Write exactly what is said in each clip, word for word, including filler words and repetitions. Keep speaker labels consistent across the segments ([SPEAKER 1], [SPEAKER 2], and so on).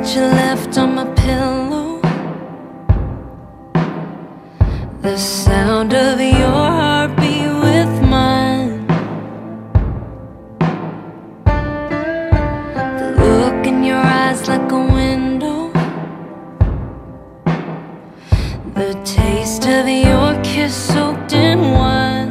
[SPEAKER 1] that you left on my pillow, the sound of your heartbeat with mine, the look in your eyes like a window, the taste of your kiss soaked in wine.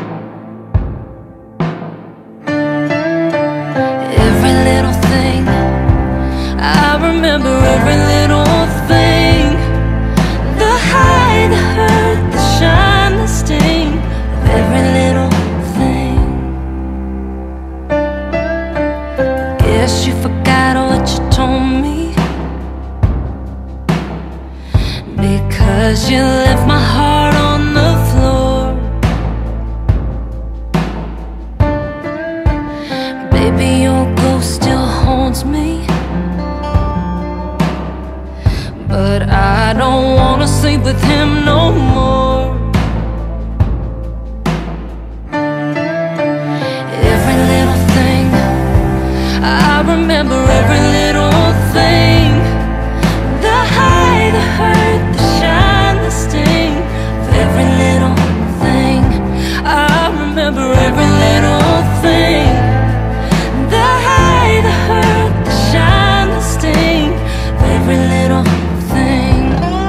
[SPEAKER 1] Every little thing, I remember every little thing, the high, the hurt, the shine, the sting of every little thing. Guess you forgot what you told me, because you left my heart on the floor. Baby, your ghost still haunts me, but I don't wanna sleep with him no more. Every little thing, I remember every little thing, the high, the hurt, the shine, the sting of every little thing. I remember every little thing, the high, the hurt, the shine, the sting of every little thing.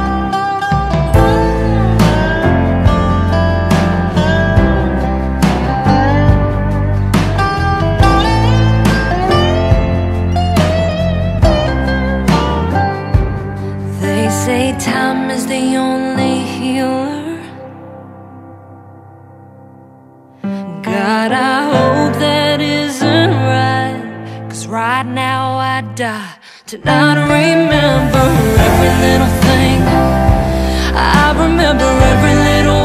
[SPEAKER 1] They say time is the only healer. God, I hope that isn't right, 'cause right now I die to not remember every little thing. I remember every little